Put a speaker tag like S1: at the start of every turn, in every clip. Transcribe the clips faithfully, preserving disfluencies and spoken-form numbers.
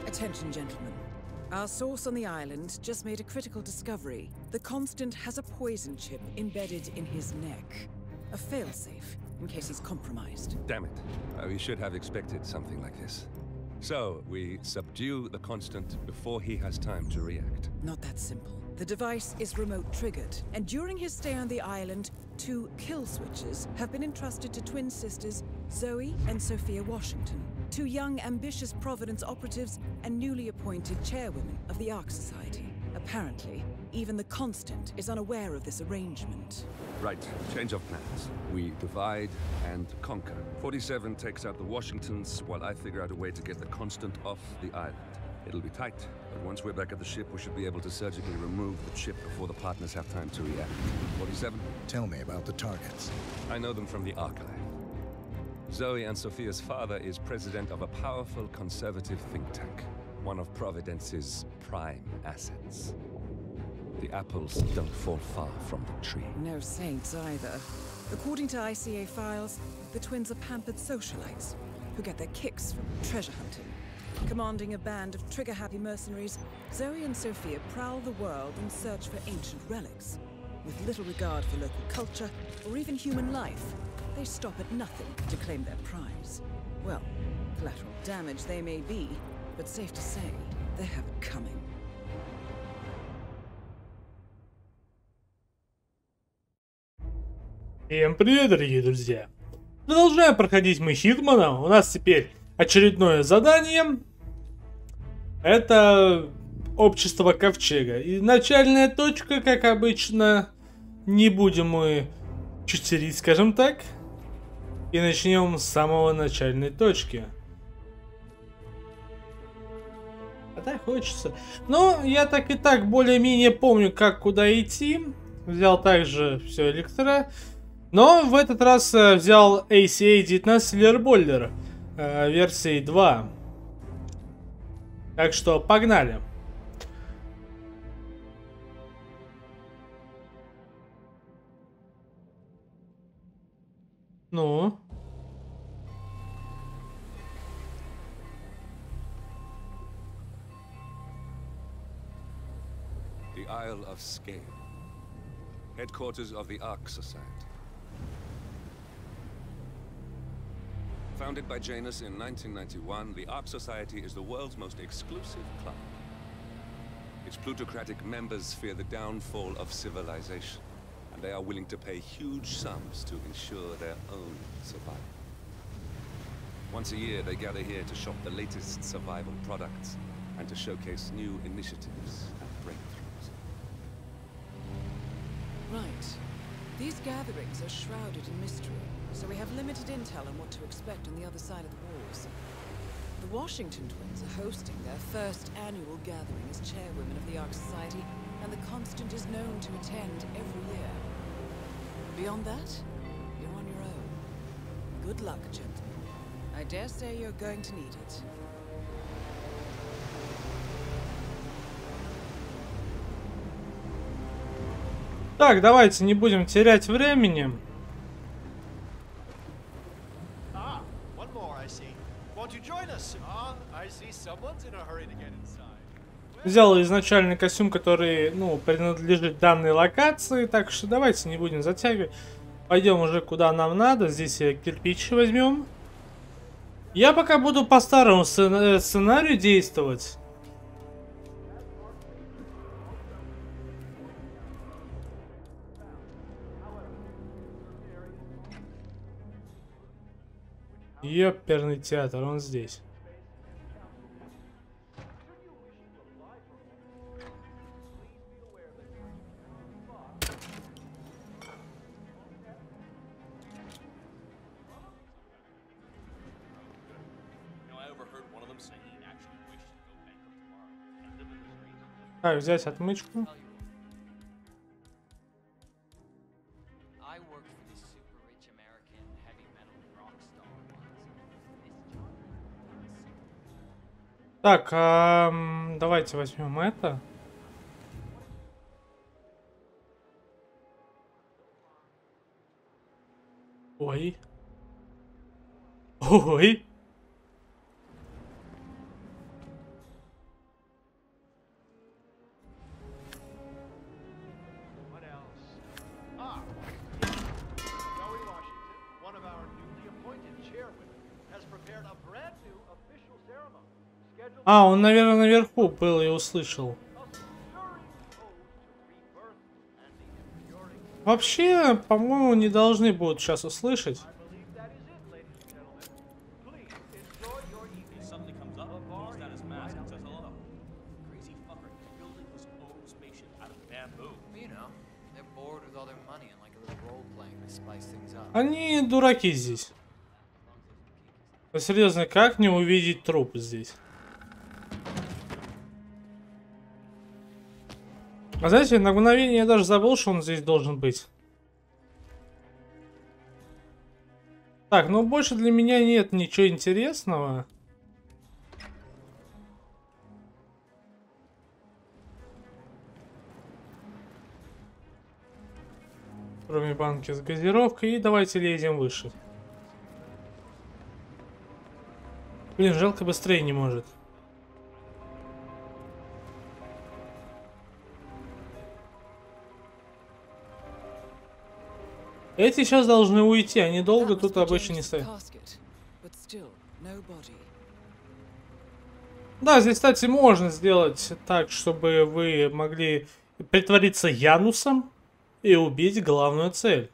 S1: Attention, gentlemen. Our source on the island just made a critical discovery. The Constant has a poison chip embedded in his neck. A failsafe, in case he's compromised.
S2: Damn it. Uh, we should have expected something like this. So, we subdue the Constant before he has time to react.
S1: Not that simple. The device is remote triggered, and during his stay on the island, two kill switches have been entrusted to twin sisters Zoe and Sophia Washington, two young, ambitious Providence operatives and newly appointed chairwomen of the Ark Society. Apparently, even the Constant is unaware of this arrangement.
S2: Right, change of plans. We divide and conquer. forty-seven takes out the Washingtons, while I figure out a way to get the Constant off the island. It'll be tight, but once we're back at the ship, we should be able to surgically remove the chip before the partners have time to react. forty-seven?
S3: Tell me about the targets.
S2: I know them from the archive. Zoe and Sophia's father is president of a powerful conservative think tank, one of Providence's prime assets. The apples don't fall far from the tree.
S1: No saints either. According to I C A files, the twins are pampered socialites who get their kicks from treasure hunting. Commanding a band of trigger-happy mercenaries, Zoe and Sophia prowl the world in search for ancient relics. With little regard for local culture or even human life, they stop at nothing to claim their prize. Well, collateral damage they may be, but safe to say, they have it coming.
S4: Всем привет, дорогие друзья! Продолжаем проходить мы Хитмана. У нас теперь очередное задание. Это общество Ковчега. И начальная точка, как обычно, не будем мы читерить, скажем так. И начнем с самого начальной точки. А так хочется. Но я так и так более-менее помню, как куда идти. Взял также все электро. Но в этот раз э, взял эй си эй девятнадцать Лерболлер э, версии два. Так что погнали. Ну.
S2: The Isle of Scale. Headquarters of the Ark Society. Founded by Janus in nineteen ninety-one, the Ark Society is the world's most exclusive club. Its plutocratic members fear the downfall of civilization, and they are willing to pay huge sums to ensure their own survival. Once a year, they gather here to shop the latest survival products and to showcase new initiatives and breakthroughs.
S1: Right. These gatherings are shrouded in mystery, so we have limited intel on what to expect on the other side of the walls. The Washington twins are hosting their first annual gathering as chairwomen of the Ark Society, and the Constant is known to attend every year. Beyond that, you're on your own. Good luck, gentlemen. I dare say you're going to need it.
S4: Так, давайте не будем терять времени. Взял изначальный костюм, который, ну, принадлежит данной локации, так что давайте не будем затягивать. Пойдем уже куда нам надо. Здесь кирпичи возьмем. Я пока буду по старому сценарию действовать. Ёперный театр, он здесь. Так, взять отмычку. Так, а, давайте возьмем это. Ой. Ой. А, он, наверное, наверху был и услышал. Вообще, по-моему, не должны будут сейчас услышать. Они дураки здесь. Ну, серьезно, как не увидеть труп здесь? А знаете, на мгновение я даже забыл, что он здесь должен быть. Так, ну больше для меня нет ничего интересного. Кроме банки с газировкой. И давайте лезем выше. Блин, жалко, быстрее не может. Эти сейчас должны уйти, они долго тут обычно не стоят. Да, здесь, кстати, можно сделать так, чтобы вы могли притвориться Янусом и убить главную цель.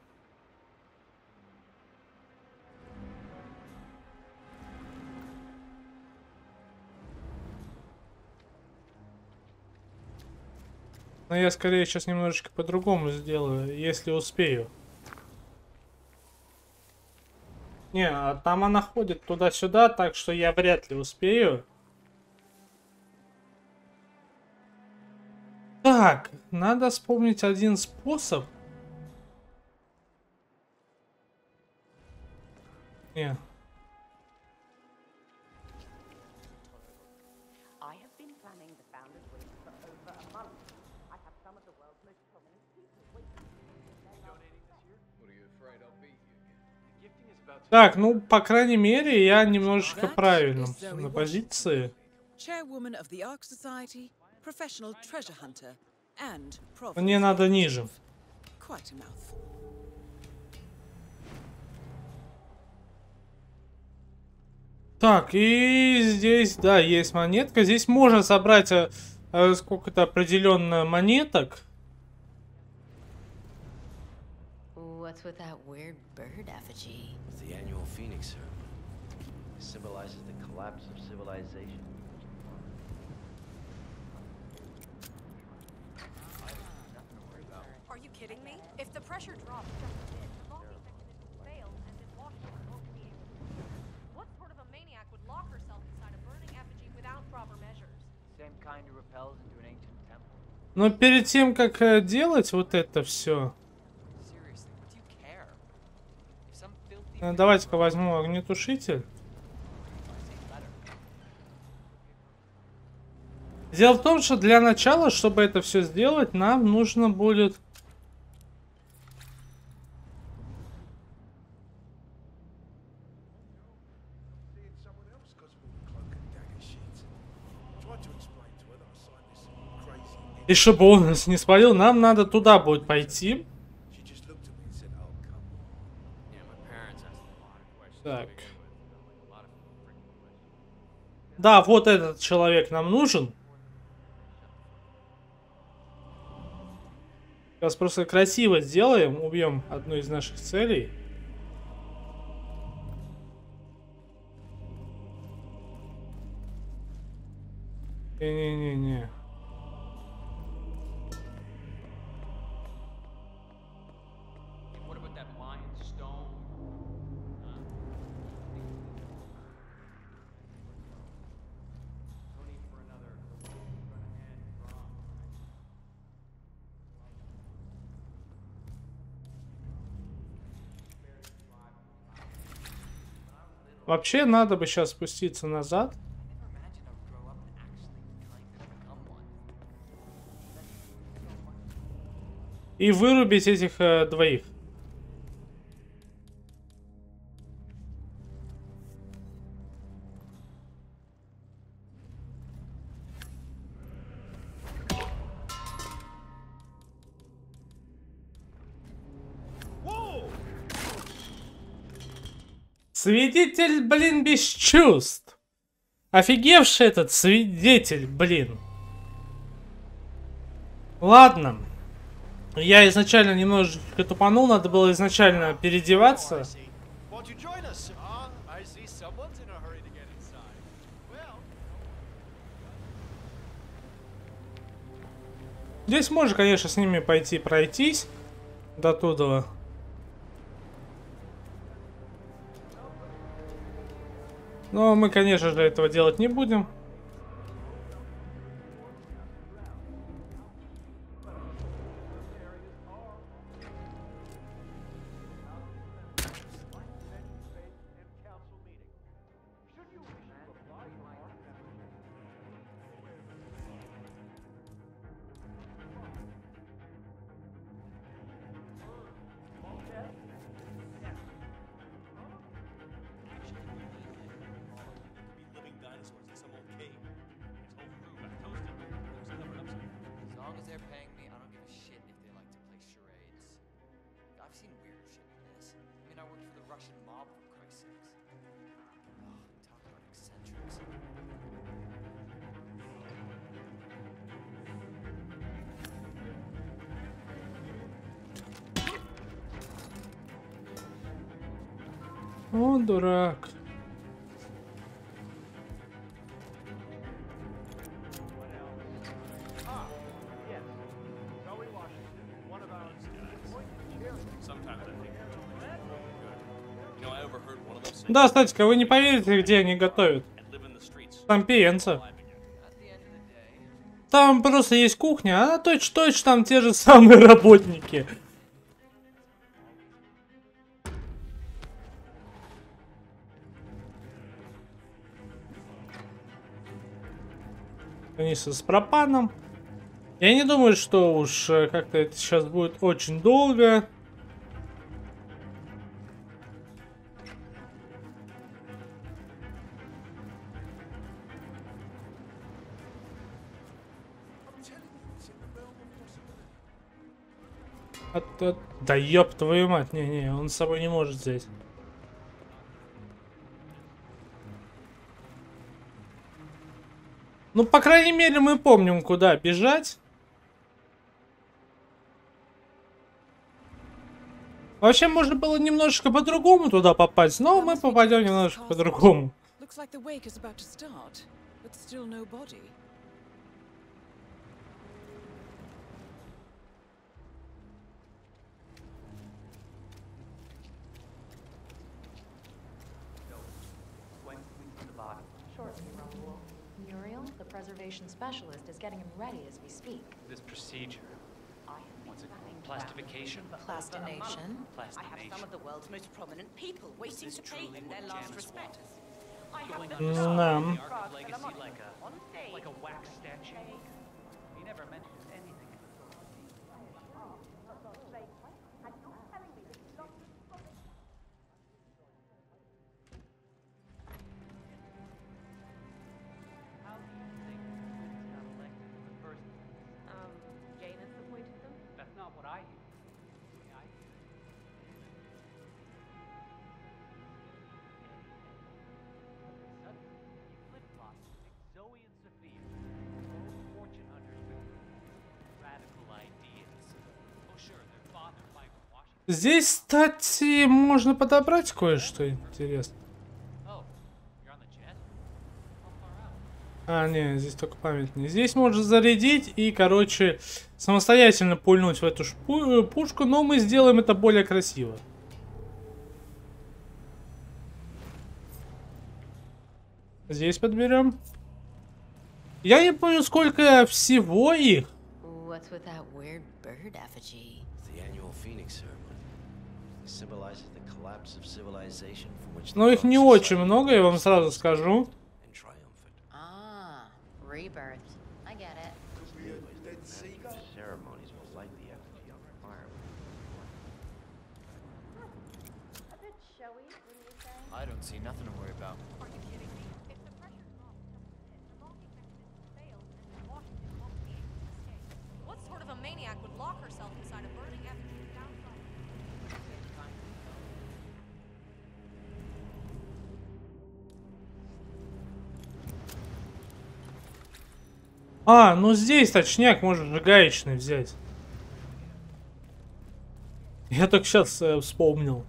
S4: Но я скорее сейчас немножечко по-другому сделаю, если успею. Не, а там она ходит туда-сюда, так что я вряд ли успею. Так, надо вспомнить один способ. Не. Так, ну, по крайней мере, я немножечко правильно на позиции. Мне надо ниже. Так, и здесь, да, есть монетка. Здесь можно собрать а, а, сколько-то определенно монеток.
S5: What's with that weird bird effigy?
S6: It's the annual Phoenix ceremony. It symbolizes the collapse of civilization.
S7: Are you kidding me? If the pressure drops just a bit, the locking mechanism will fail and then Washington won't be able to. What sort of a maniac would lock herself inside a burning effigy without proper measures? Same kind who repels into an ancient temple.
S4: Но перед тем, как делать вот это все, давайте-ка возьму огнетушитель. Дело в том, что для начала, чтобы это все сделать, нам нужно будет... И чтобы он нас не спалил, нам надо туда будет пойти. Так. Да, вот этот человек нам нужен. Сейчас просто красиво сделаем, убьем одну из наших целей. Не-не-не-не. Вообще, надо бы сейчас спуститься назад. И вырубить этих э, двоих. Свидетель, блин, без чувств. Офигевший этот свидетель, блин. Ладно. Я изначально немножечко тупанул, надо было изначально переодеваться. Здесь можно, конечно, с ними пойти пройтись до туда. Но мы, конечно же, этого делать не будем. О, дурак. Да, кстати, вы не поверите, где они готовят. Там пиенца. Там просто есть кухня, а точно-точно там те же самые работники. Канистра с пропаном. Я не думаю, что уж как-то это сейчас будет очень долго. От, от... Да ёб твою мать, не-не, он с собой не может взять. Ну, по крайней мере, мы помним, куда бежать. Вообще, можно было немножечко по-другому туда попасть, но мы попадем немножко по-другому.
S5: The preservation specialist is getting him ready as we speak.
S6: This procedure. What's it called? Plastification?
S5: Plastination.
S8: I have some of the world's most prominent people waiting to pay him their last respects. I have them
S4: Нам.
S6: Legacy like a like a wax statue. He never mentioned anything.
S7: Um, Janus appointed them?
S6: That's not what I hear. I Suddenly, he flip-flopped to pick Zoe and Sophia, both fortune hunters with radical ideas. Oh sure, their father, Michael Washington.
S4: Здесь, кстати, можно подобрать кое-что интересное.
S6: Oh, you're on the jet? How far out?
S4: А, не, здесь только памятный. Здесь можно зарядить и, короче, самостоятельно пульнуть в эту шпу пушку, но мы сделаем это более красиво. Здесь подберем. Я не помню, сколько всего их.
S5: What's with that weird bird effigy?
S6: The annual Phoenix ceremony. It symbolizes the collapse of civilization from which
S4: Но их не очень много, я вам сразу скажу.
S6: and triumphant.
S5: Ah, rebirth. I get it.
S6: Ceremonies will light the effigy on fire.
S7: A bit showy, wouldn't you say?
S9: I don't see nothing to worry about.
S7: Are you kidding me? If the pressure drops just a bit, the locking mechanism fails and then Washington won't be able to escape. What sort of a maniac would lock herself inside a burning effigy without
S4: А, ну здесь точняк, можно же гаечный взять. Я только сейчас э, вспомнил.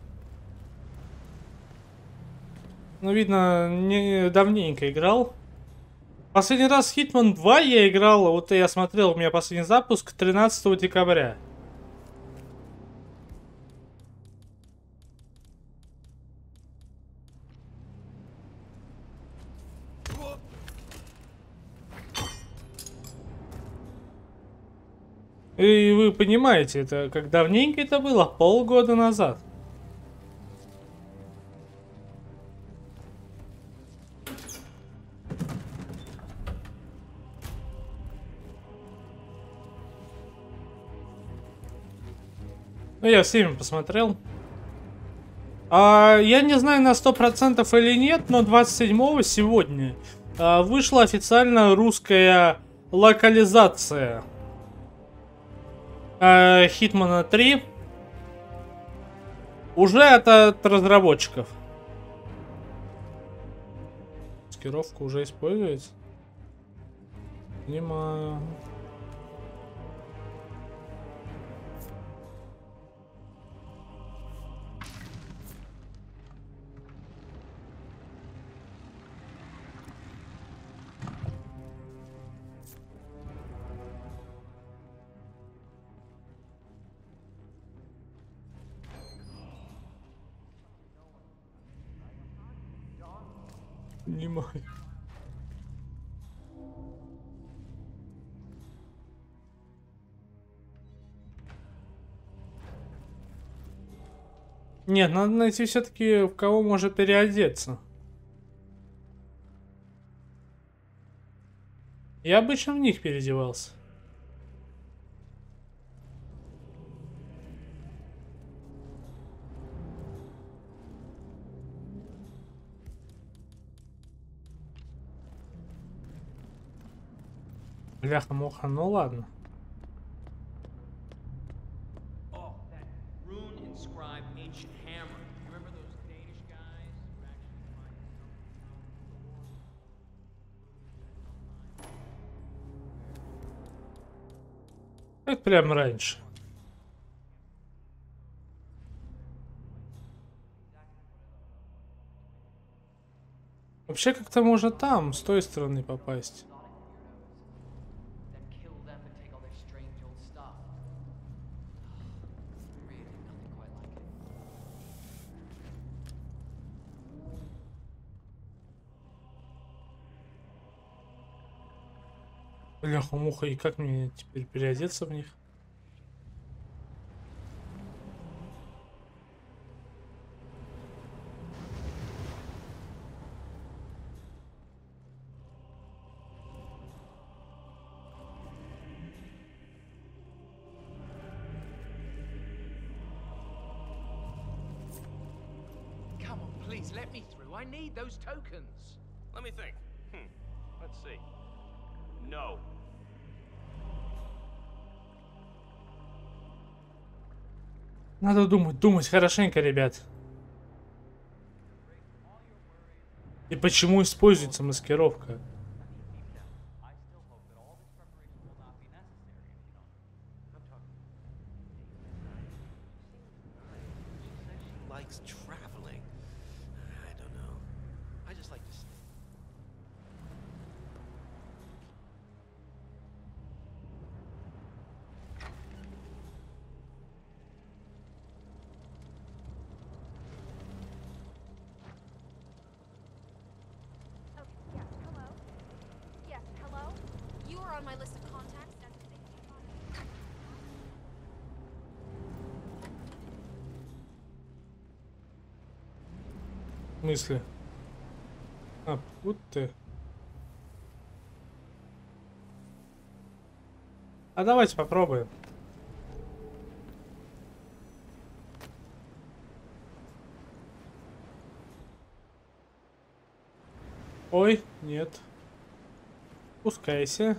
S4: Ну, видно, не давненько играл. Последний раз Hitman два я играл, вот я смотрел, у меня последний запуск тринадцатого декабря. И вы понимаете, это как давненько это было, полгода назад. Ну, я всеми посмотрел. А, я не знаю на сто процентов или нет, но двадцать седьмого сегодня а, вышла официально русская локализация а, Hitman три. Уже от, от разработчиков. Маскировка уже используется? Понимаю. Понимаю. Нет, надо найти все-таки, в кого может переодеться. Я обычно в них переодевался. Бляха-муха, ну ладно. Как прям раньше. Вообще как-то можно там, с той стороны попасть. Бляха-муха, и как мне теперь переодеться в них?
S10: Come on, please let me through. I need those tokens.
S11: Let me think. Hmm. Let's see. No.
S4: Надо думать, думать хорошенько, ребят. И почему используется маскировка? В смысле? А, вот ты. А давайте попробуем. Ой, нет. Пускайся.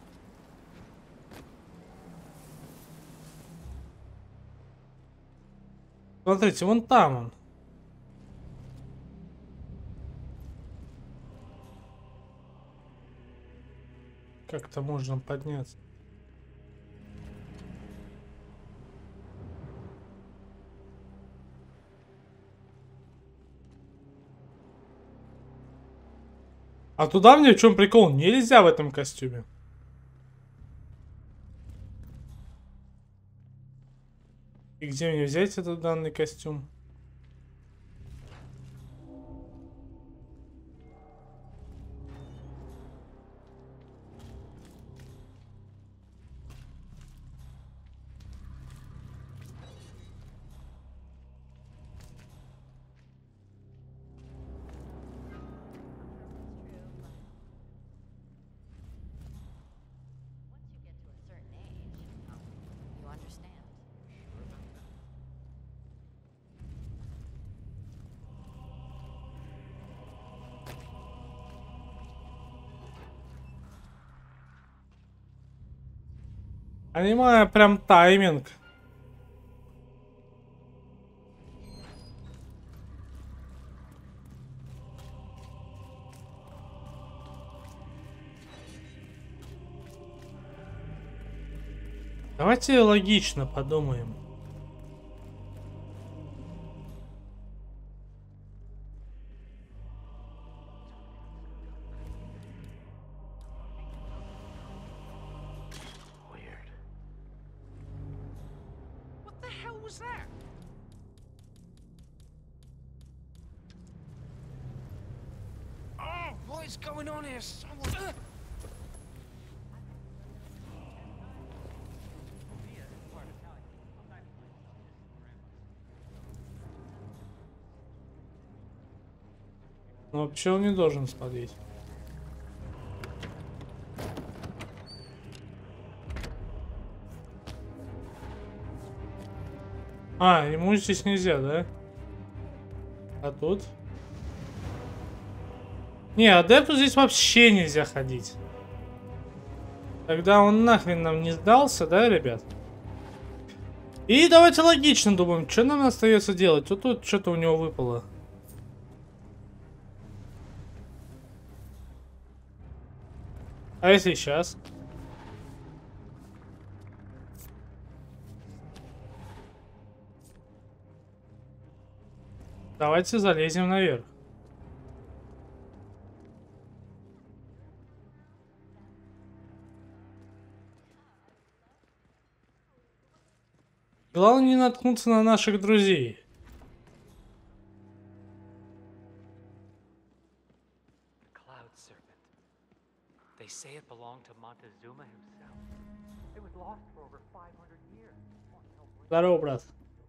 S4: Смотрите, вон там он. как-то можно подняться. А туда мне в чем прикол? Нельзя в этом костюме. И где мне взять этот данный костюм? Понимаю, прям тайминг. Давайте логично подумаем.
S10: What's going on here? Someone...
S4: Ну, вообще он не должен смотреть. А, ему здесь нельзя, да? А тут? Не, адепту здесь вообще нельзя ходить. Тогда он нахрен нам не сдался, да, ребят? И давайте логично думаем, что нам остается делать. Вот тут что-то у него выпало. А если сейчас? Давайте залезем наверх. Главное не наткнуться на наших друзей.
S6: Cloud serpent. They say it belonged to Montezuma himself. It was lost for over five hundred years.
S4: Здорово, брат.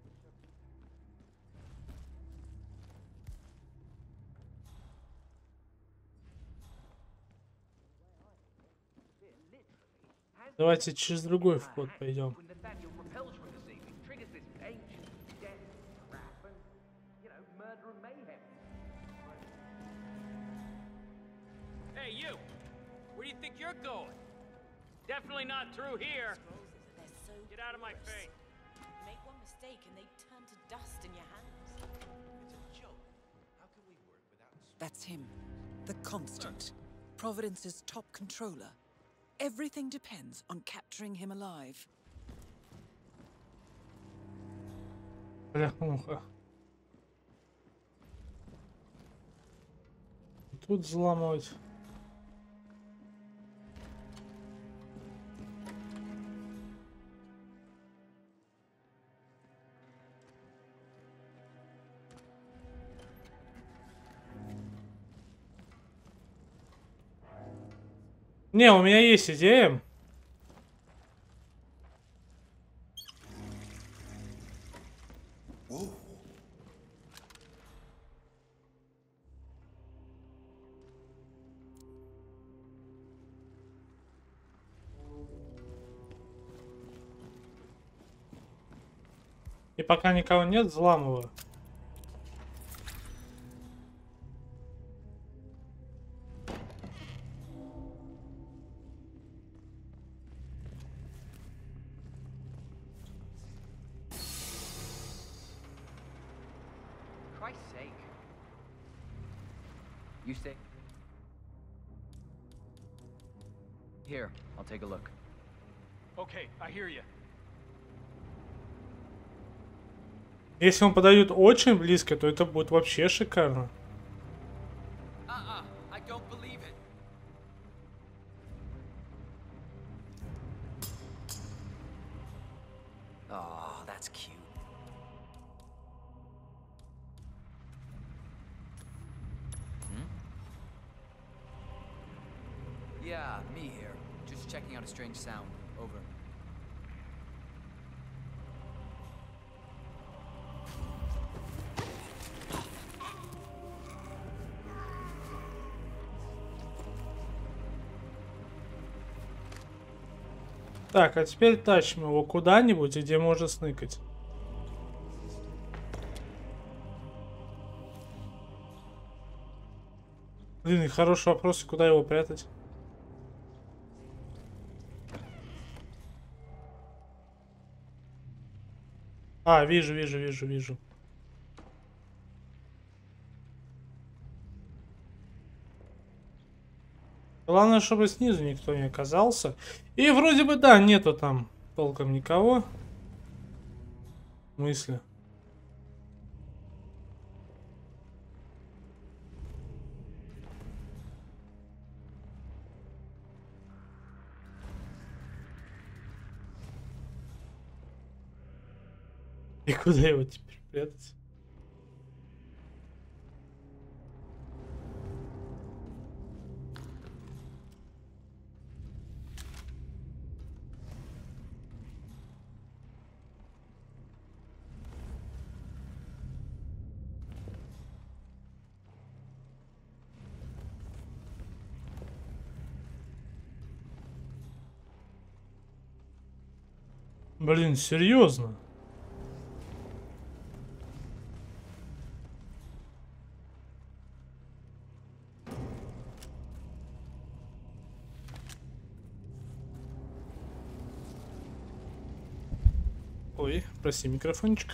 S4: Давайте через другой вход пойдем.
S11: Hey, you! Where do you think you're going? Definitely not through here. Get out of my face.
S8: Make one mistake and they turn to dust in your hands.
S10: It's a joke. How can we work without...
S1: That's him. The Constant. Providence's top controller. Everything depends on capturing him alive.
S4: Бляха-муха. Тут взламывать. Не, у меня есть идея. И пока никого нет, взламываю.
S10: Christ's sake. You say...
S9: Here, I'll take a look.
S6: Okay, I hear you.
S4: Если он подойдет очень близко, то это будет вообще шикарно.
S9: Uh-uh, I don't believe it. Oh, that's cute. Hmm? Yeah, me here. Just checking out a strange sound. Over.
S4: Так, а теперь тащим его куда-нибудь, где можно сныкать. Блин, хороший вопрос, куда его прятать? А, вижу, вижу, вижу, вижу. Главное, чтобы снизу никто не оказался. И вроде бы, да, нету там толком никого. Мысли. И куда его теперь прятать? Блин, серьезно? Ой, прости, микрофончик.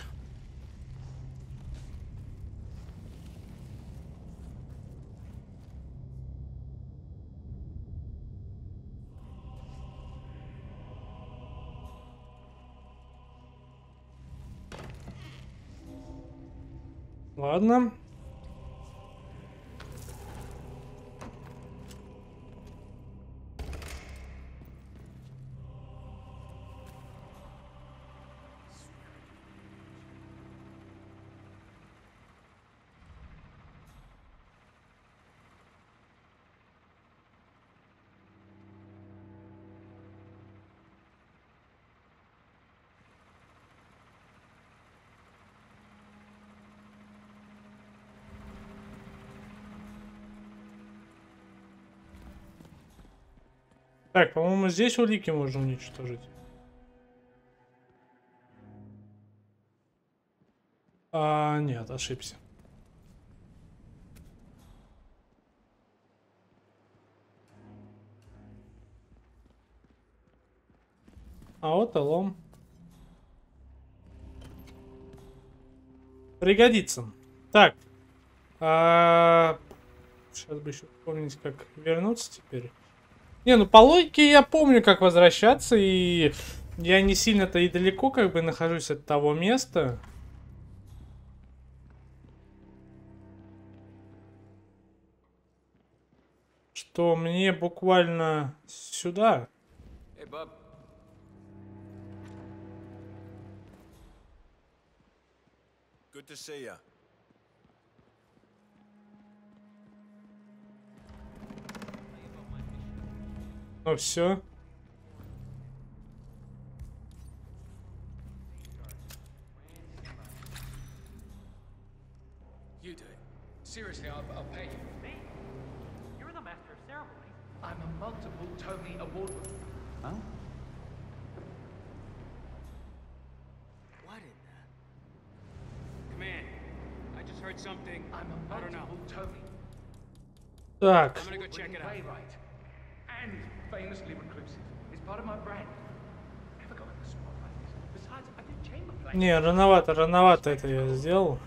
S4: Ладно. Так, по-моему, здесь улики можно уничтожить. А, нет, ошибся. А вот и лом. Пригодится. Так. А... Сейчас бы еще помнить, как вернуться теперь. Не, ну по логике я помню, как возвращаться, и я не сильно-то и далеко как бы нахожусь от того места. Что мне буквально сюда.
S9: Hey, bub.
S3: Good to see ya.
S4: Ну все.
S10: You do it. Seriously, I'll, I'll pay you.
S6: Me? You're the master of ceremonies.
S10: I'm a multiple Tony Award winner.
S9: Huh?
S11: What in the... Command, I just heard something.
S10: I'm a
S11: I don't know.
S10: multiple Tony.
S4: Так.
S11: I'm gonna go check it out.
S10: Playwright. And famously reclusive. It's part of my brand. Never got in the spot like this. Besides, I did chamber play.
S4: Не, рановато, рановато это я сделал.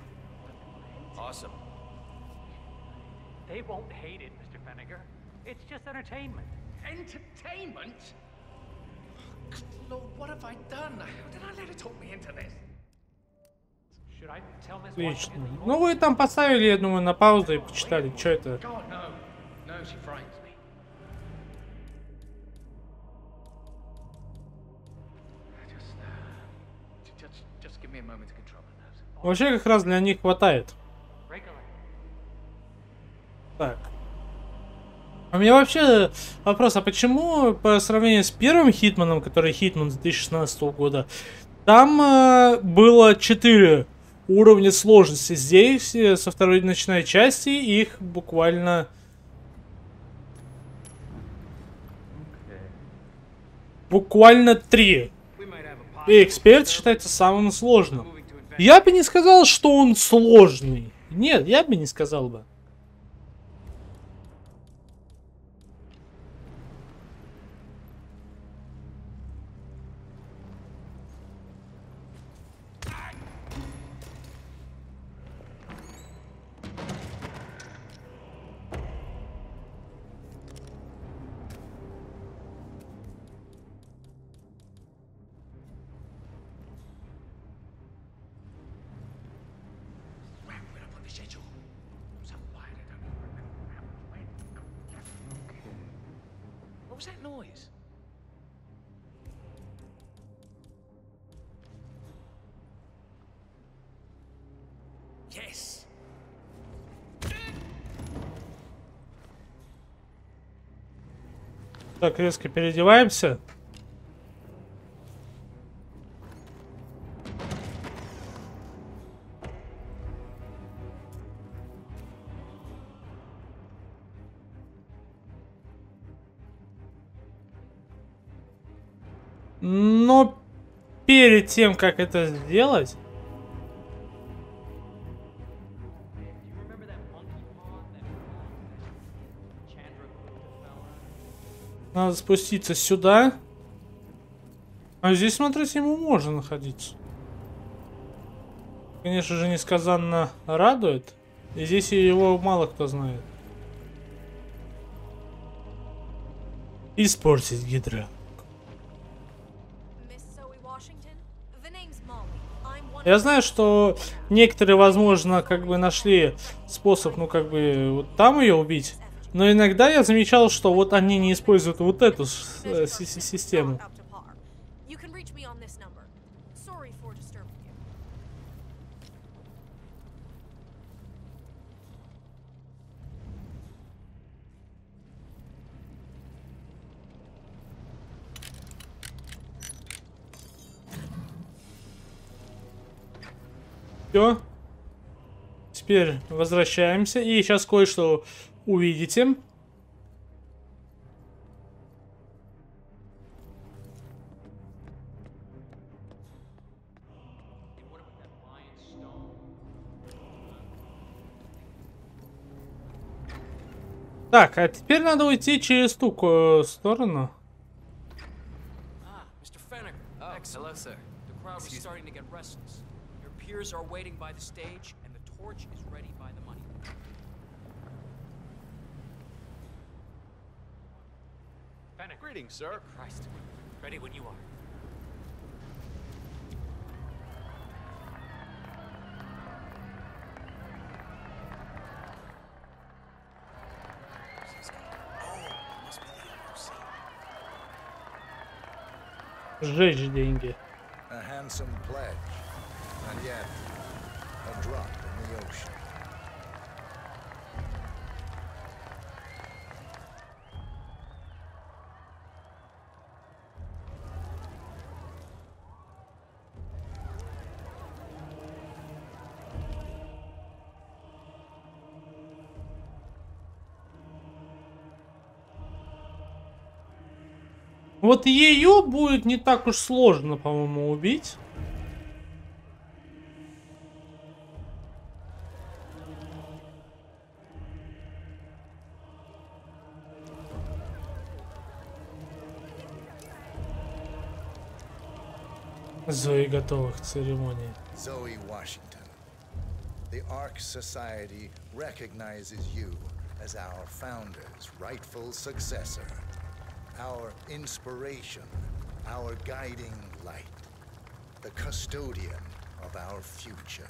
S9: Awesome.
S6: They won't hate it, Mister Fenniger. It's just entertainment.
S10: Entertainment? Lord, what have I done? How did I let her talk me into this?
S6: Should I tell Miss
S4: Вечно.
S6: Washington?
S4: Ну вы там поставили, я думаю, на паузу и почитали, что это.
S10: God, no. No, she frightens me. Just, uh, just, just give me a moment to control my nerves.
S4: Вообще как раз для них хватает. Так. У меня вообще вопрос, а почему по сравнению с первым Хитманом, который Хитман две тысячи шестнадцатого года, там э, было четыре уровня сложности. Здесь э, со второй начиной части их буквально... Буквально три. И эксперт считается самым сложным. Я бы не сказал, что он сложный. Нет, я бы не сказал бы.
S10: What was that noise? Yes.
S4: Так, резко переодеваемся. Но перед тем, как это сделать, надо спуститься сюда. А здесь, смотрите, ему можно находиться. Конечно же, несказанно радует. И здесь его мало кто знает. Испортить Гидра. Я знаю, что некоторые, возможно, как бы нашли способ, ну, как бы, вот там ее убить. Но иногда я замечал, что вот они не используют вот эту э, систему. Все. Теперь возвращаемся. И сейчас кое-что увидите. Так, а теперь надо уйти через ту э, сторону.
S9: Hello, sir. The crowd was starting to get restless. Your peers are waiting by the stage, and the torch is ready by the money.
S3: Fennec. Greetings, sir.
S6: Christ. Ready when you are.
S4: Сжечь деньги.
S12: A handsome pledge, and yet a drop in the ocean.
S4: Вот ее будет не так уж сложно, по-моему, убить. Зои готова к церемонии.
S12: Zoe Washington. The Ark Society recognizes you as our founder's rightful successor. our inspiration, our guiding light, the custodian of our future.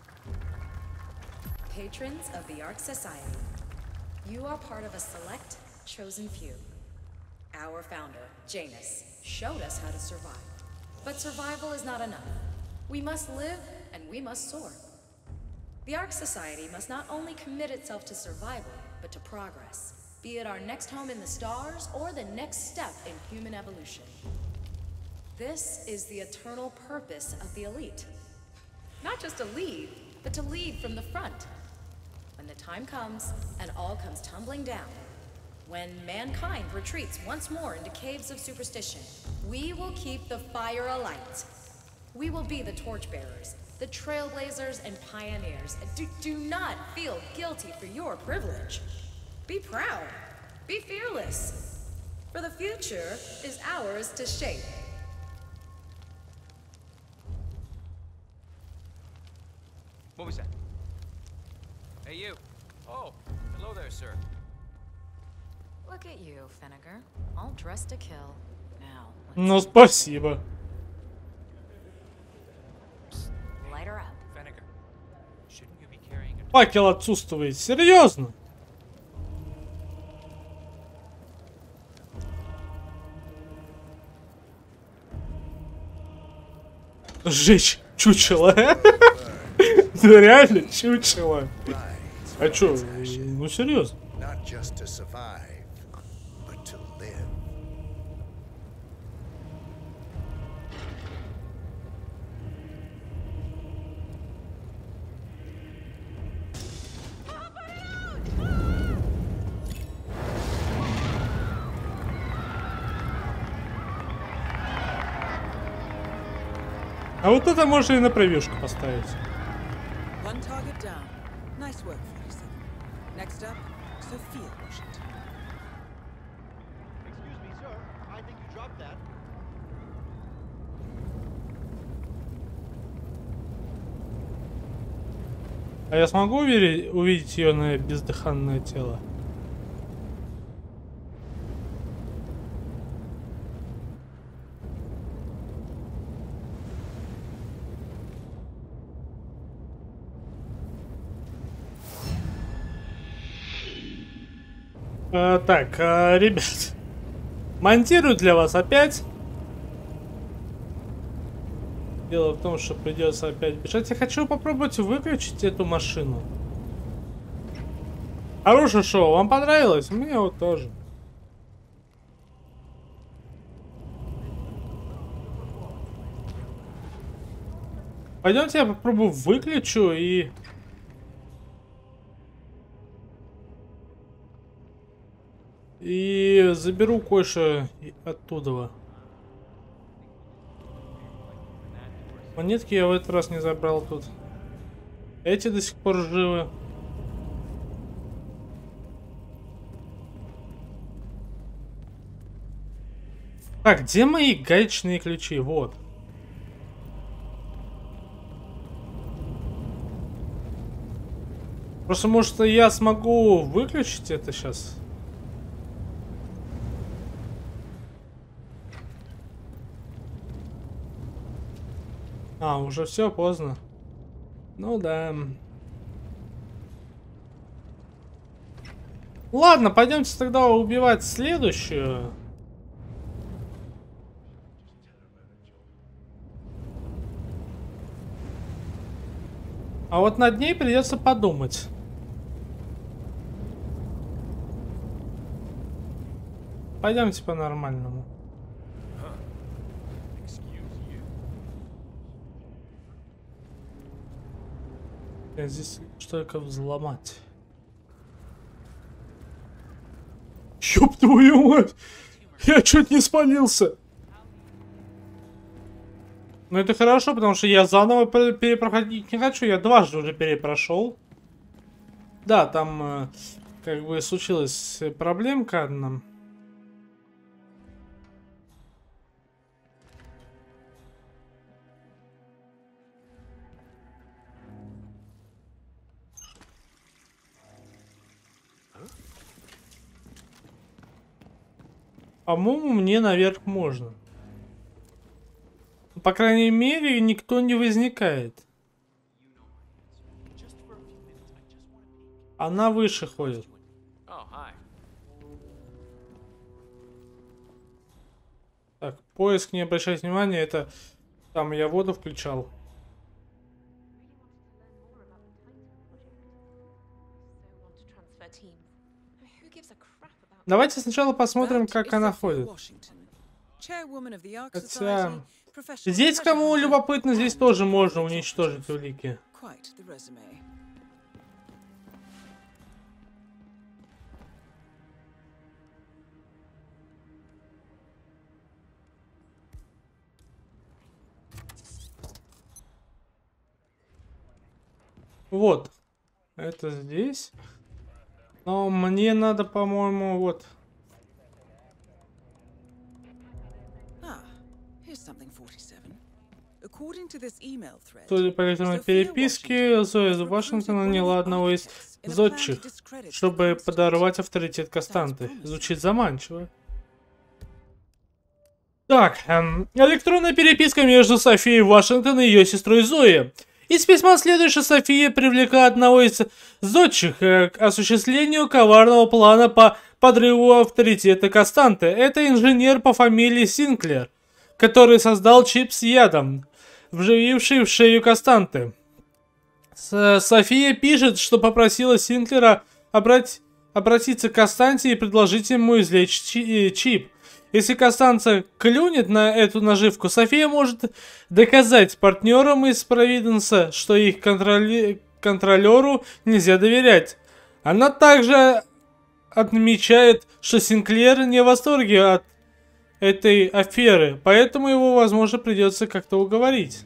S13: Patrons of the Ark Society, you are part of a select, chosen few. Our founder, Janus, showed us how to survive. But survival is not enough. We must live, and we must soar. The Ark Society must not only commit itself to survival, but to progress, be it our next home in the stars or the next step in human evolution. This is the eternal purpose of the elite. Not just to lead, but to lead from the front. When the time comes, and all comes tumbling down, when mankind retreats once more into caves of superstition, we will keep the fire alight. We will be the torchbearers, the trailblazers and pioneers. Do, do not feel guilty for your privilege. Be proud. Be fearless. For the future is ours to shape.
S3: What was that?
S9: Hey, you. Oh, hello there, sir.
S13: Look at you, Finnegar. All dressed to kill. Now,
S4: Ну, спасибо.
S13: light her up.
S3: Finnegar, shouldn't you be carrying a...
S4: Факел отсутствует. Серьезно? Сжечь чучело. Да реально чучело. А чё? Ну серьезно.
S12: Not just to survive, but to live.
S4: А вот это можно и на превьюшку поставить.
S1: One target down. Nice work, forty-seven. Next up, Sophia Washington.
S14: Excuse me, sir. I think you dropped that.
S4: А я смогу увидеть, увидеть ее на бездыханное тело? А, так, а, ребят, монтирую для вас опять. Дело в том, что придется опять бежать. Я хочу попробовать выключить эту машину. Хорошее шоу, вам понравилось? Мне вот тоже. Пойдемте я попробую выключу и... И заберу кое-что оттуда. Монетки я в этот раз не забрал тут. Эти до сих пор живы. Так, где мои гаечные ключи? Вот. Просто, может, я смогу выключить это сейчас? А, уже все поздно. Ну да. Ладно, пойдемте тогда убивать следующую. А вот над ней придется подумать. Пойдемте по-нормальному. Здесь только взломать. Ёб твою мать! Я чуть не спалился. Но это хорошо, потому что я заново перепроходить не хочу. Я дважды уже перепрошел. Да, там э, как бы случилась проблемка одна. По-моему, мне наверх можно. По крайней мере, никто не возникает. Она выше ходит. Так, поиск, не обращать внимания, это там я воду включал. Давайте сначала посмотрим, как она ходит. Хотя... Здесь, кому любопытно, здесь тоже можно уничтожить улики. Вот. Это здесь. Но мне надо, по-моему, вот. Судя по электронной переписке, Зоя из Вашингтона наняла одного из зодчих, чтобы подорвать авторитет Константы. Звучит заманчиво. Так, эм, электронная переписка между Софией Вашингтон и ее сестрой Зоей. Из письма следует, что София привлекла одного из зодчих э, к осуществлению коварного плана по подрыву авторитета Константы. Это инженер по фамилии Синклер, который создал чип с ядом, вжививший в шею Константы. С София пишет, что попросила Синклера обрать, обратиться к Константе и предложить ему извлечь чип. Если Константа клюнет на эту наживку, София может доказать партнерам из Провиденса, что их контроли... контролеру нельзя доверять. Она также отмечает, что Синклер не в восторге от этой аферы, поэтому его, возможно, придется как-то уговорить.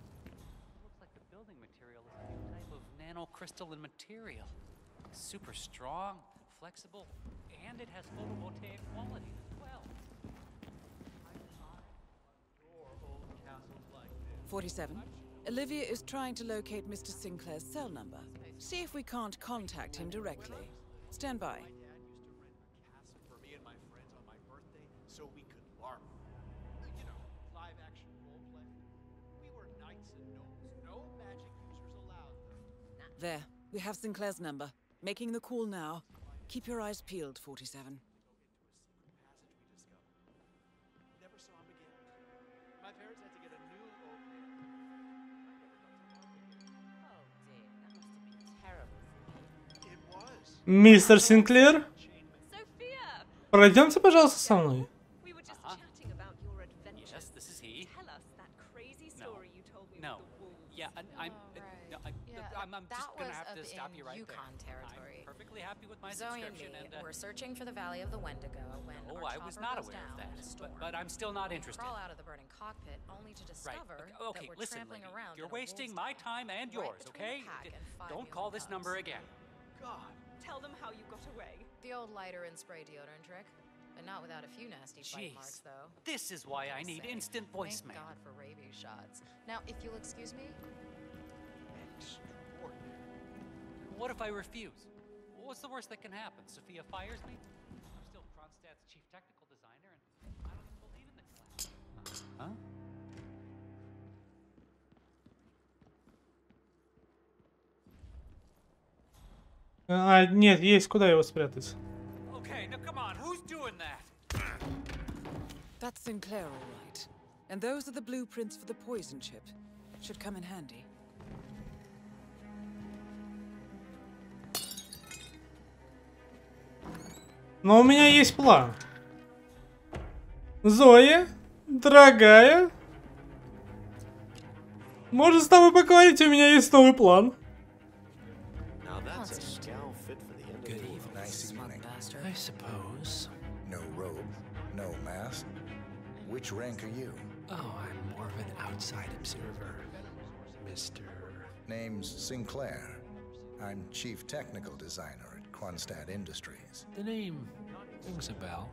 S1: forty-seven. Olivia is trying to locate Mister Sinclair's cell number. See if we can't contact him directly. Stand by.
S14: For me and my friends on my birthday, so we could LARP. You know, live action roleplay. We were knights and gnomes. No magic users allowed, though.
S1: There, we have Sinclair's number. Making the call now. Keep your eyes peeled, forty-seven.
S14: Never saw him again. My parents had to get a new
S4: Мистер Синклер? Пройдемте, пожалуйста, со мной.
S13: Zoe and me were searching for the Valley of the Wendigo when
S9: oh,
S13: our
S9: I was not aware of that, but, but I'm still not interested.
S13: Crawl out of the burning cockpit only to discover
S9: right. okay, okay.
S13: that we're
S9: listen,
S13: trampling
S9: lady.
S13: around.
S9: You're wasting my time and yours,
S13: right
S9: okay? Don't call this number again.
S7: God, tell them how you got away.
S13: The old lighter and spray deodorant trick, but not without a few nasty bite marks, though.
S9: This is why I need instant voicemail.
S13: Thank God for rabies shots. Now, if you'll excuse me.
S9: What if I refuse? What's the worst that can happen? Sophia fires me? I'm still Kronstadt's chief technical designer, and I don't even believe in the collapse. Huh?
S4: А, нет, есть куда его спрятать.
S9: Okay, now come on, who's doing that?
S1: That's Sinclair, all right. And those are the blueprints for the poison chip. Should come in handy.
S4: Но у меня есть план. Зоя, дорогая, может с тобой поговорить? У меня есть новый план.
S12: I suppose. No robe, no mask. Which rank are you?
S15: Oh, I'm more of an outside observer, Mister
S12: Name's Sinclair. I'm chief technical designer at Kronstadt Industries.
S15: The name rings a bell.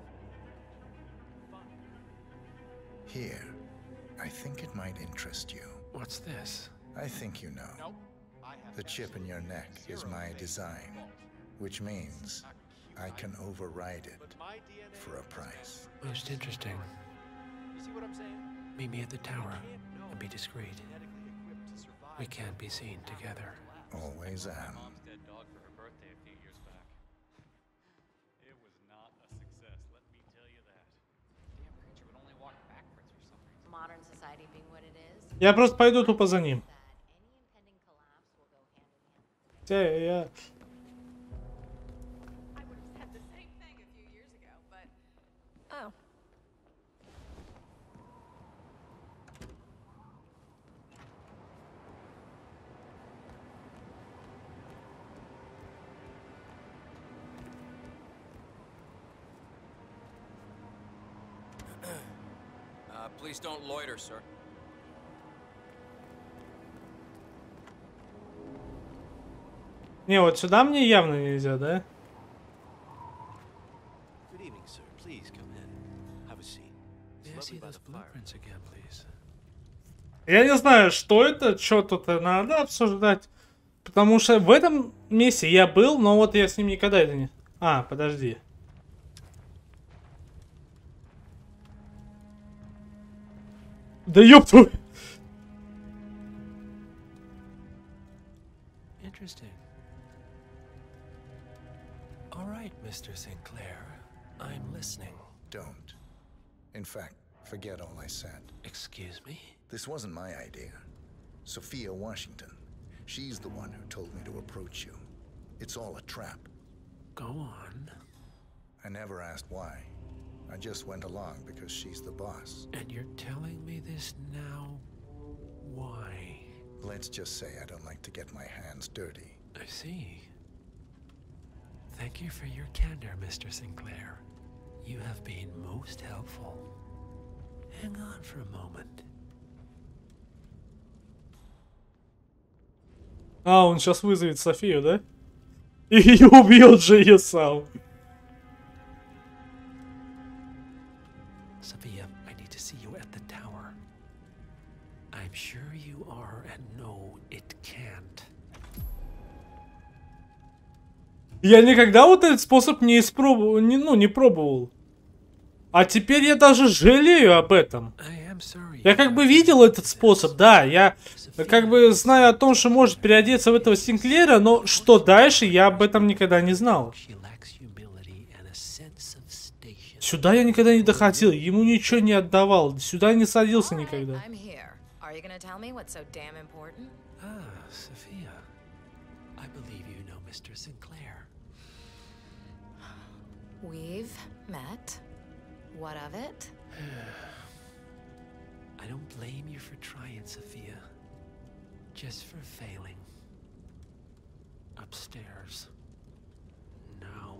S12: Here, I think it might interest you.
S15: What's this?
S12: I think you know. The chip in your neck is my design, which means I can override it for a price.
S15: Most interesting.
S14: You see what I'm saying?
S15: Meet me at the tower and be discreet. We can't be seen together.
S12: Always am.
S9: Mom's dead dog for her birthday a few years back. It was not a success, let me tell you that.
S3: Damn creature would only walk backwards for some reason.
S5: Modern society being what it is.
S4: Я просто пойду тупо за ним. Я, я...
S7: I would have said the same thing a few years ago, but oh.
S16: uh, please don't loiter, sir.
S4: Не, вот сюда мне явно нельзя, да?
S14: Good evening, sir. Please come in. Have a seat.
S15: May I see those blueprints again, please?
S4: Я не знаю, что это, что тут надо обсуждать. Потому что в этом месте я был, но вот я с ним никогда это не... А, подожди. Да ёпту!
S15: Interesting. All right, Mister Sinclair. I'm listening.
S12: Don't. In fact, forget all I said.
S15: Excuse me?
S12: This wasn't my idea. Sophia Washington. She's the one who told me to approach you. It's all a trap.
S15: Go on.
S12: I never asked why. I just went along because she's the boss.
S15: And you're telling me this now? Why?
S12: Let's just say I don't like to get my hands dirty.
S15: I see. Thank you for your candor, Mister Sinclair. You have been most helpful. Hang on for a moment.
S4: А, он сейчас вызовет Софию, да? И убьет же ее сам.
S15: Sophia, I need to see you at the tower. I'm sure you are, and no, it can't.
S4: Я никогда вот этот способ не испробовал, не, ну, не пробовал. А теперь я даже жалею об этом. Я как бы видел этот способ, да, я как бы знаю о том, что может переодеться в этого Синклера, но что дальше, я об этом никогда не знал. Сюда я никогда не доходил, ему ничего не отдавал, сюда не садился никогда.
S15: Ah, Sophia. I believe you know Mister Sinclair.
S5: We've met. What of it?
S15: I don't blame you for trying, Sophia. Just for failing. Upstairs. Now.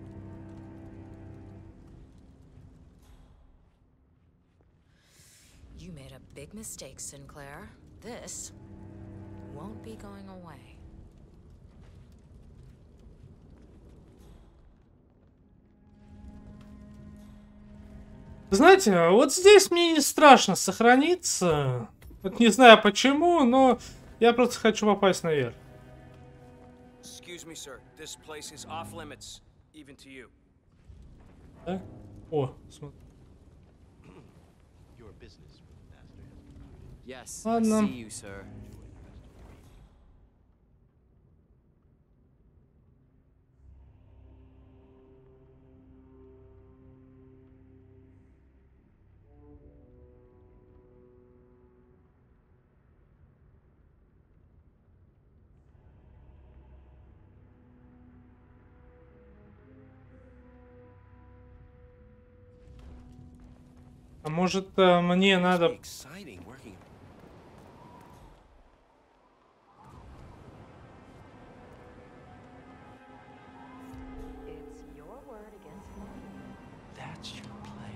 S5: You made a big mistake, Sinclair. This won't be going away.
S4: Знаете, вот здесь мне не страшно сохраниться. Вот не знаю почему, но я просто хочу попасть наверх.
S16: Excuse me, sir. This place is off limits, even to you.
S4: Да? О, смотри.
S14: Your business with the master has been.
S16: Yes,
S4: Ладно.
S16: I see you, sir.
S4: А может, э, мне надо...
S16: Exciting working.
S5: It's your word against mine.
S15: That's your play.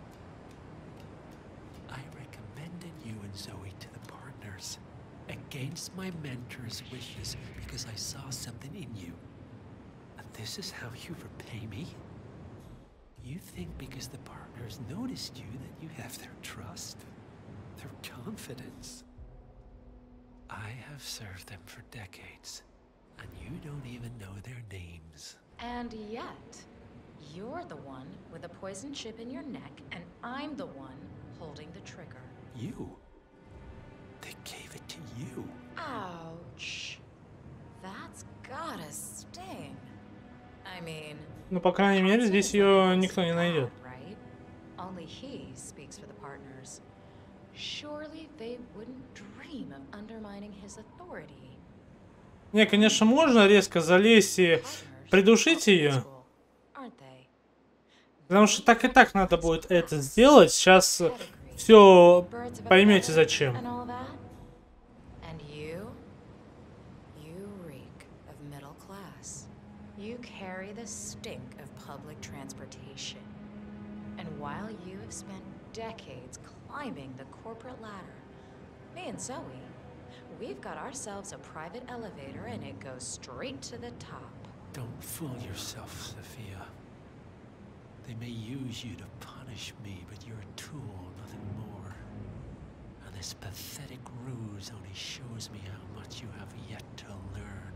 S15: I recommended you and Zoe to the partners against my mentor's wishes because I saw something in you. And this is how you repay me? You think because the partners noticed you that you have their trust, their confidence. I have served them for decades, and you don't even know their names.
S5: And yet,
S13: You're the one with a poison chip in your neck, and I'm the one holding the trigger.
S15: You? They gave it to you.
S13: Ouch. That's gotta sting. I mean...
S4: Ну, по крайней мере, здесь ее никто не найдет.
S13: Right? Only he speaks for the partners. Surely they wouldn't dream of undermining his authority.
S4: Не, конечно, можно резко залезть и придушить ее. Потому что так и так надо будет это сделать. Сейчас все поймете зачем.
S13: And you? You reek of middle class. You carry the stink of public transportation. And while you have spent decades climbing the corporate ladder, me and Zoe, we've got ourselves a private elevator and it goes straight to the top.
S15: Don't fool yourself, Sophia. They may use you to punish me, but you're a tool, nothing more. And this pathetic ruse only shows me how much you have yet to learn.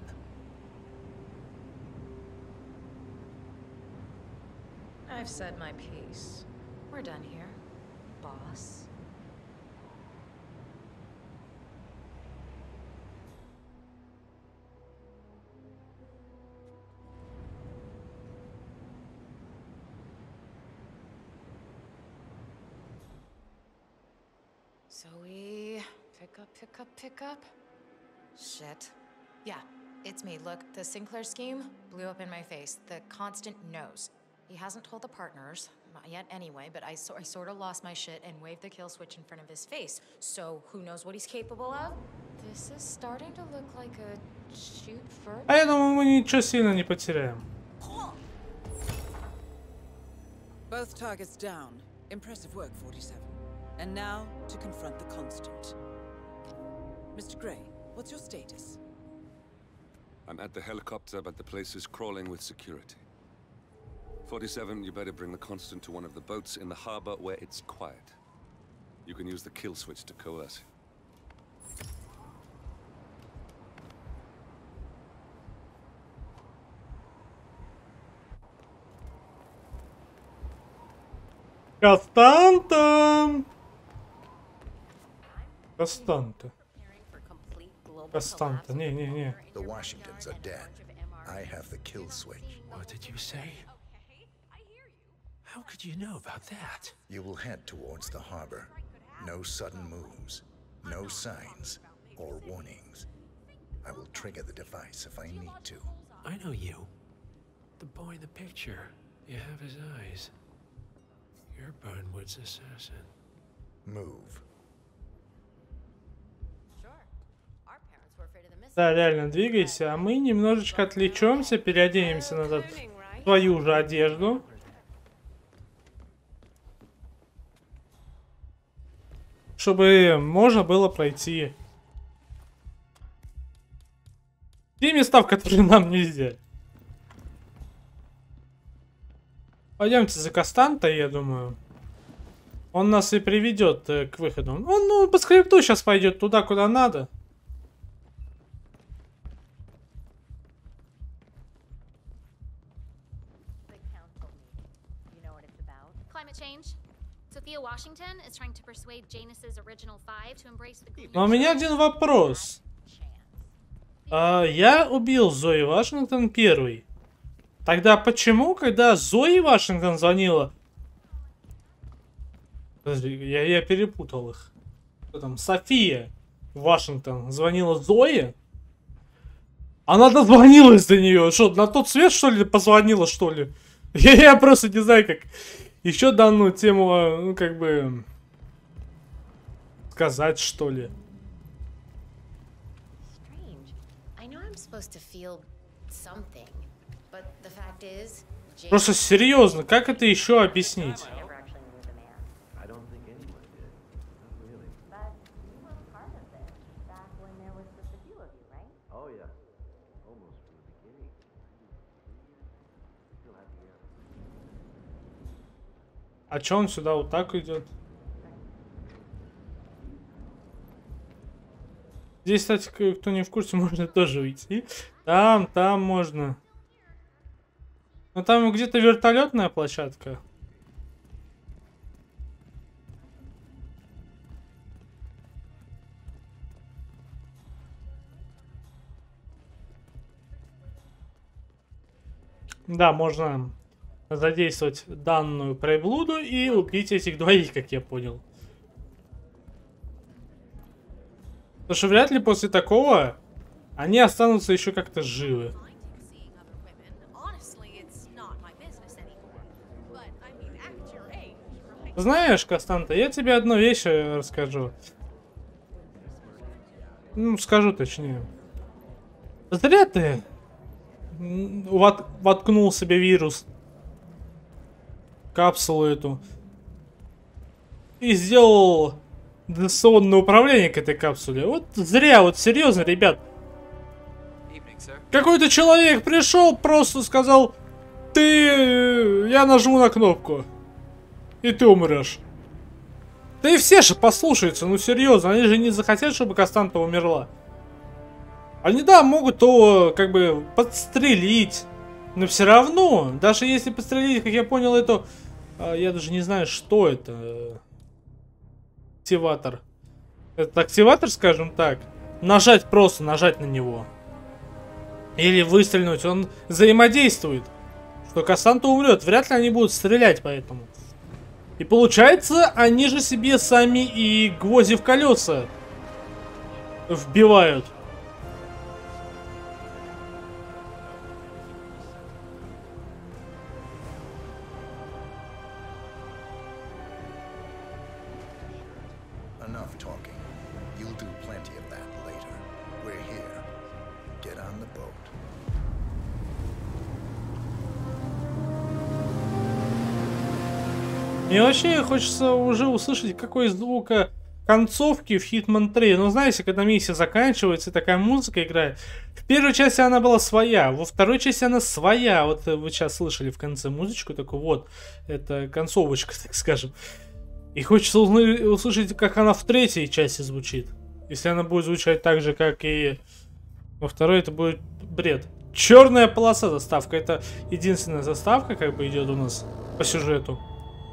S13: I've said my piece. We're done here, boss. Zoe, pick up, pick up, pick up. Shit. Yeah, it's me. Look, the Sinclair scheme blew up in my face. The constant knows. He hasn't told the partners, not yet anyway, but I, so I sort of lost my shit and waved the kill switch in front of his face. So who knows what he's capable of? This is starting to look like a shoot first.
S4: А я думаю, мы ничего сильно не потеряем.
S1: Both targets down. Impressive work, forty-seven. And now to confront the Constant. Mister Gray, what's your status?
S2: I'm at the helicopter, but the place is crawling with security. forty-seven, you better bring the Constant to one of the boats in the harbor where it's quiet. You can use the kill switch to coerce him.
S4: Константа! Константа. Константа. Не, не, не.
S12: The Washingtons are dead. I have the kill switch.
S15: What did you say? How could you know about that?
S12: You will head towards the harbor. No sudden moves, no signs or warnings. I will trigger the device if I need to.
S15: I know you. The boy in the picture. You have his eyes. You're Burnwood's assassin.
S12: Move.
S4: Да, реально, двигайся, а мы немножечко отвлечемся, переоденемся назад в твою же одежду. Чтобы можно было пройти те места, в которые нам нельзя. Пойдемте за Константой, я думаю. Он нас и приведет э, к выходу. Он, ну, по скрипту сейчас пойдет туда, куда надо. Но у меня один вопрос. А, я убил Зои Вашингтон первый. Тогда почему, когда Зои Вашингтон звонила... Подожди, я, я перепутал их. Кто там? София Вашингтон звонила Зое? Она дозвонилась до нее. Что, на тот свет, что ли, позвонила, что ли? Я, я просто не знаю, как еще данную тему, ну, как бы... сказать, что ли. Просто серьезно, как это еще объяснить? А чё он сюда вот так идет? Здесь, кстати, кто не в курсе, можно тоже уйти. Там, там можно. Ну там где-то вертолетная площадка. Да, можно задействовать данную приблуду и убить этих двоих, как я понял. Потому что вряд ли после такого они останутся еще как-то живы. Знаешь, Костанта, я тебе одну вещь расскажу. Ну, скажу точнее. Зря ты вот воткнул себе вирус. Капсулу эту. И сделал дистанционное управление к этой капсуле. Вот зря, вот серьезно, ребят. Какой-то человек пришел, просто сказал: ты... Я нажму на кнопку. И ты умрешь. Да и все же послушаются, ну серьезно, они же не захотят, чтобы Костанта умерла. Они, да, могут то, как бы, подстрелить. Но все равно, даже если подстрелить, как я понял, это... Я даже не знаю, что это. Активатор. Это активатор, скажем так. Нажать просто, нажать на него. Или выстрелить, он взаимодействует. Что Костанта умрет. Вряд ли они будут стрелять поэтому. И получается, они же себе сами и гвозди в колеса вбивают.
S12: Enough talking. You'll do plenty of that later. We're here. Get on the boat.
S4: Мне вообще хочется уже услышать, какой звук концовки в Hitman три. Ну, знаете, когда миссия заканчивается, такая музыка играет. В первой части она была своя, во второй части она своя. Вот вы сейчас слышали в конце музычку, такую вот. Это концовочка, так скажем. И хочется услышать, как она в третьей части звучит. Если она будет звучать так же, как и во второй, это будет бред. Черная полоса заставка. Это единственная заставка, как бы, идет у нас по сюжету.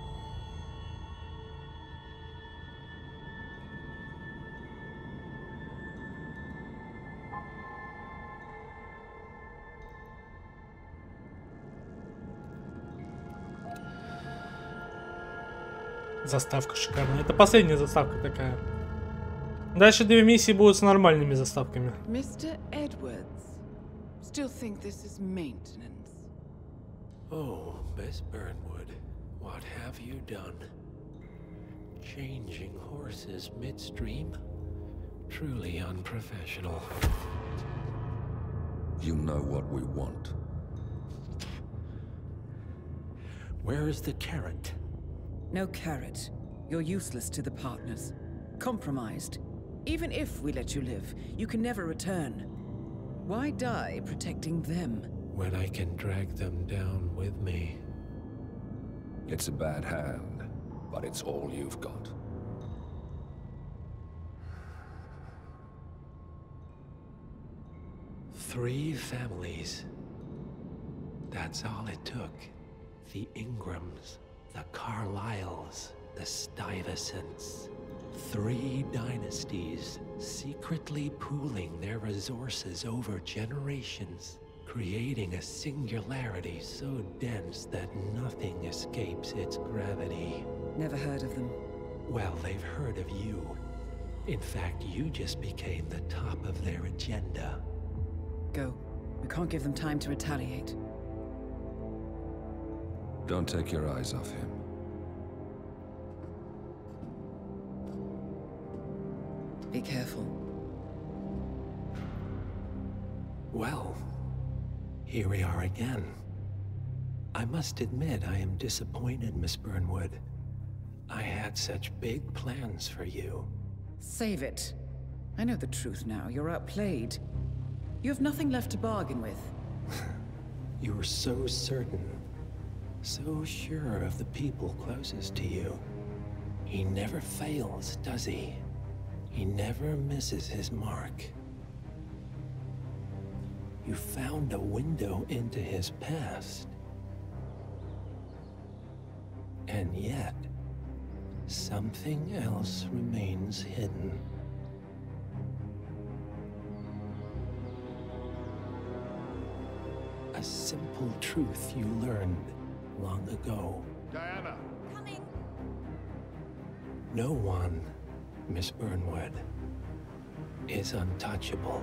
S4: Заставка шикарная. Это последняя заставка такая. Дальше две миссии будут с нормальными заставками.
S1: мистер Edwards, still think this is maintenance?
S15: Oh, Miss Burnwood, what have you done? Changing horses midstream? Truly unprofessional.
S2: You know what we want.
S15: Where is the carrot?
S1: No carrot. You're useless to the partners. Compromised. Even if we let you live, you can never return. Why die protecting them?
S15: When I can drag them down with me.
S2: It's a bad hand, but it's all you've got.
S15: Three families. That's all it took. The Ingrams, the Carlyles, the Stuyvesants. Three dynasties secretly pooling their resources over generations, creating a singularity so dense that nothing escapes its gravity.
S1: Never heard of them.
S15: Well, they've heard of you. In fact, you just became the top of their agenda.
S1: Go. We can't give them time to retaliate.
S2: Don't take your eyes off him.
S1: Be careful.
S15: Well, here we are again. I must admit I am disappointed, Miss Burnwood. I had such big plans for you.
S1: Save it. I know the truth now. You're outplayed. You have nothing left to bargain with.
S15: You were so certain. So sure of the people closest to you. He never fails, does he? He never misses his mark. You found a window into his past, And yet, something else remains hidden. A simple truth you learned long ago.
S10: Diana!
S13: Coming!
S15: No one, Miss Burnwood, is untouchable.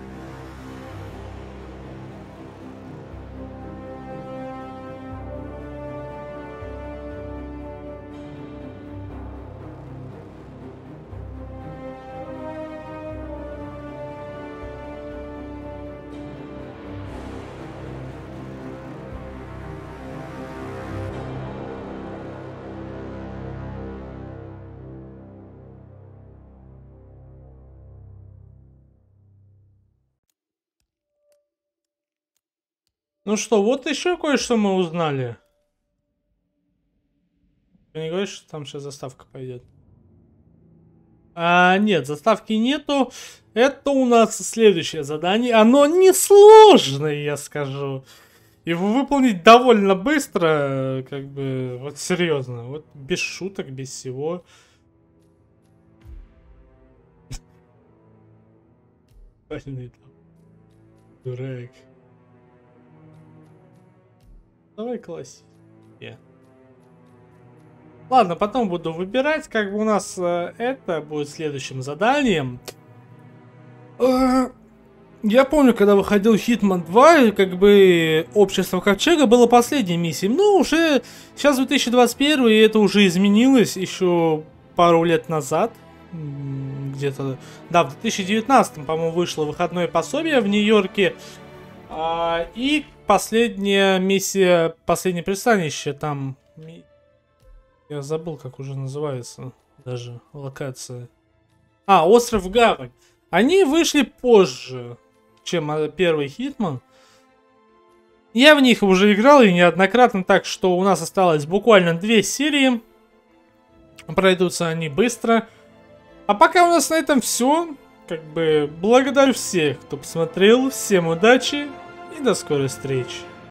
S4: Ну что, вот еще кое-что мы узнали. Ты не говоришь, что там сейчас заставка пойдет? А, нет, заставки нету. Это у нас следующее задание. Оно несложное, я скажу. Его выполнить довольно быстро, как бы, вот серьезно. Вот без шуток, без всего. Больный там. Дурак. Давай классик. Yeah. Ладно, потом буду выбирать. Как бы у нас э, это будет следующим заданием. Э, я помню, когда выходил Хитман два, как бы Общество Ковчега было последней миссией. Ну, уже сейчас две тысячи двадцать первый, и это уже изменилось еще пару лет назад. Где-то, да, в две тысячи девятнадцатом, по-моему, вышло выходное пособие в Нью-Йорке. А, и последняя миссия, последнее пристанище, там, я забыл, как уже называется, даже локация. А, Остров Гавань. Они вышли позже, чем первый Хитман. Я в них уже играл и неоднократно, так что у нас осталось буквально две серии. Пройдутся они быстро. А пока у нас на этом все. Как бы благодарю всех, кто посмотрел. Всем удачи и до скорой встречи.